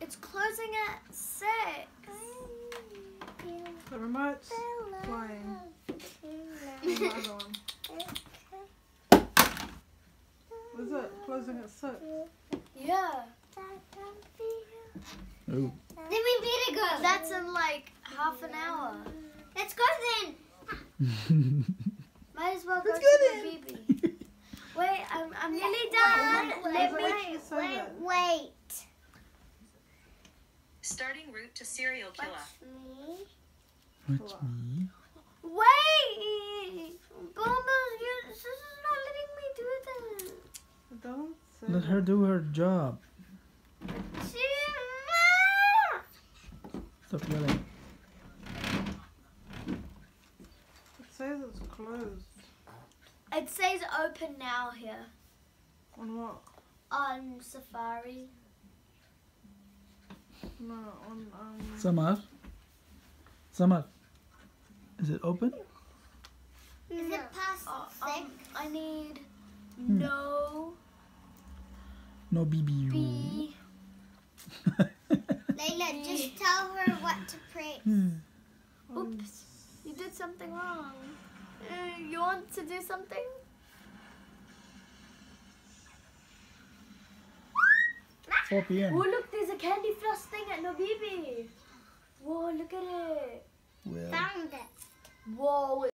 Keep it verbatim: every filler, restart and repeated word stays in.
It's closing at six. The remote's playing. Another one. Is it closing at six? Yeah. Oh. Then we better go. That's in like half an hour. Let's go then. Might as well go Let's to go the then. baby. Wait, I'm, I'm nearly done. Wait, Let Wait, me. wait, say Wait, that. wait. Starting route to serial killer. Watch me. Watch me. Wait! Bumble, you, this is not letting me do that. It doesn't say Let her do her job. Stop yelling. It says it's closed. It says open now here On what? on Safari. No, on um. Samar. Samar. Is it open? Is it past Uh, six? um, I need Hmm. no Nobibi. B. Layla, just tell her what to press. Oops, you did something wrong. Uh, you want to do something? four P Oh, M look, there's a candy floss thing at Nobibi. Whoa, look at it. Well. Found it. Whoa.